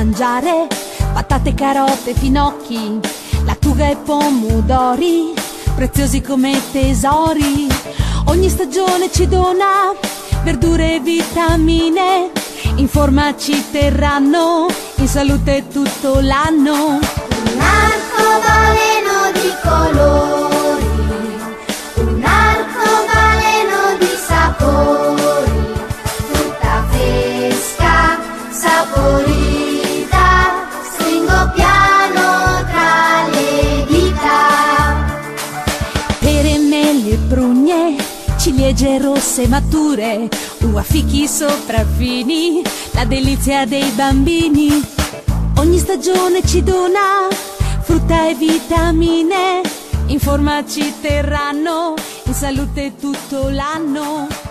mangiare, patate, carote, finocchi, lattuga e pomodori, preziosi come tesori. Ogni stagione ci dona verdure e vitamine, in forma ci terranno, in salute tutto l'anno. Un arcobaleno di colori, un arcobaleno di sapori, frutta fresca, saporita, stringo piano tra le dita. Pere, mele, prugne, ciliegie rosse mature, uva, fichi, sopraffini, la delizia dei bambini. Ogni stagione ci dona frutta e vitamine, in forma ci terranno, in salute tutto l'anno.